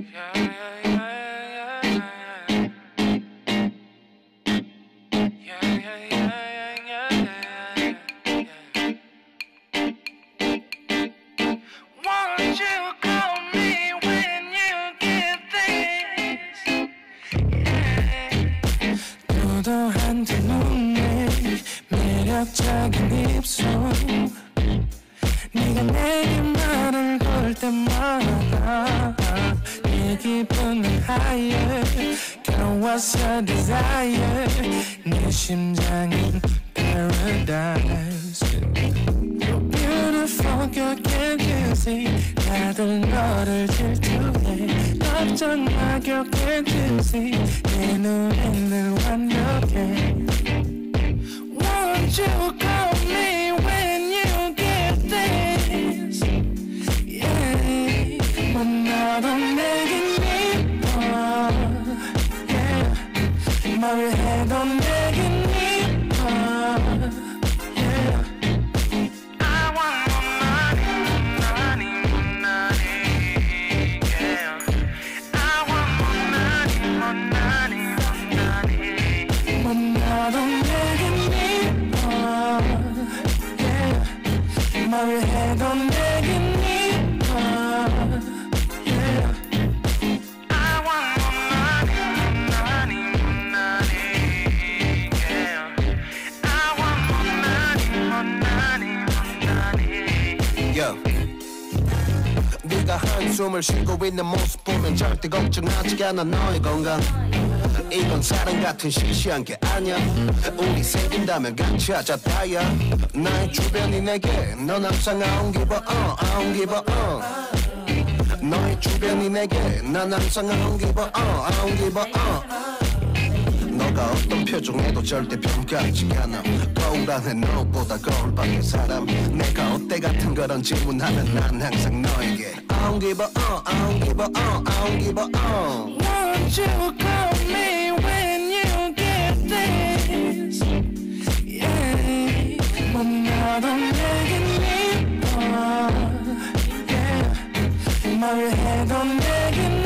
도도한 두 눈에 매력적인 입술 네가 내게 말을 걸 때마다 네 기분은 higher Girl what's your desire 내 심장은 paradise You're beautiful girl can't you see 다들 너를 질투해 걱정 마 girl can't you see 내 눈엔 늘 완벽해 Won't you call me when you get this Yeah 만나도 내겐 이뻐 Yeah 뭘 해도 내겐 이뻐 Yeah I want more money Yeah I want more money 만나도 내겐 이뻐 Yeah 뭘 해도 내겐 이뻐 Yeah I want more money Yeah I want more money Yo 네가 한숨을 쉬고 있는 모습 보면 절대 걱정하지 않아 너의 건강 이건 사랑 같은 시시한 게 아니야 우리 생긴다면 같이 하자 다야 나의 주변이 내게 넌 항상 I don't give a I don't give a 너의 주변이 내게 난 항상 I don't give a I don't give a 너가 어떤 표정에도 절대 평가하지 않아 거울 안에 너보다 거울 밖의 사람 내가 어때 같은 그런 질문하면 난 항상 너에게 I don't give a I don't give a I don't give a Won't you call me when you get this Yeah 만나도 내겐 이뻐 Yeah 뭘 해도 내겐